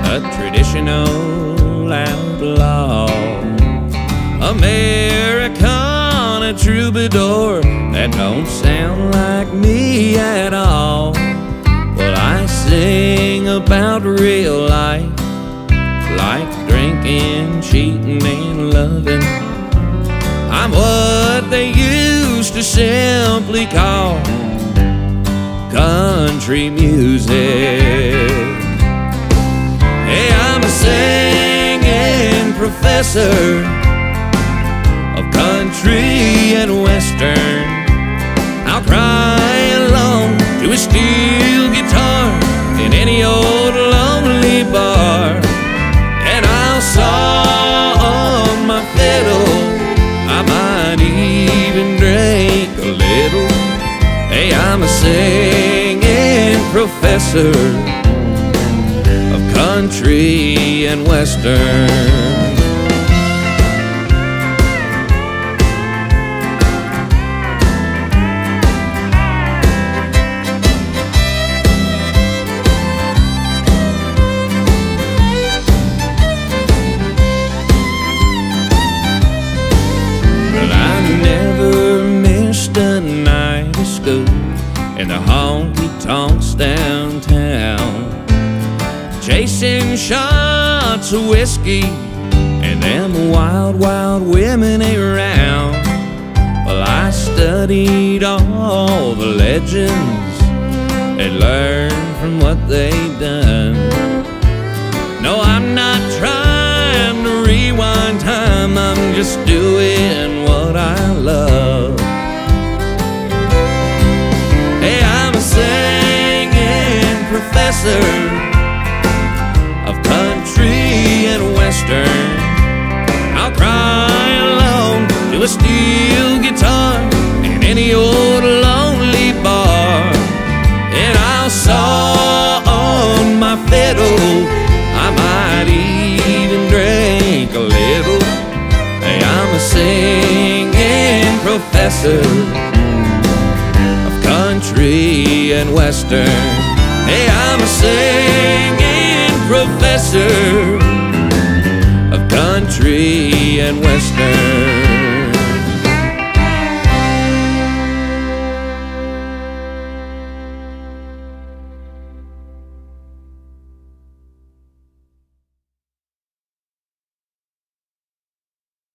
a traditional outlaw, Americana troubadour that don't sound like me at all. Well, I sing about real life, like drinking, cheating, and loving. I'm what they used to simply call country music. Hey, I'm a singing professor of country and western. I'll cry along to a steel guitar in any old lonely bar, and I'll saw on my fiddle. I might even drink a little. Hey, I'm a singing professor of country and western. And the honky-tonks downtown, chasing shots of whiskey and them wild, wild women around. Well, I studied all the legends and learned from what they'd done. No, I'm not trying to rewind time, I'm just doing what I love. Hey, I'm a singing professor of country and western. I'll cry along to a steel guitar in any old lonely bar, and I'll saw on my fiddle. I might even drink a little. Hey, I'm a singing professor country and western. Hey, I'm a singing professor of country and western.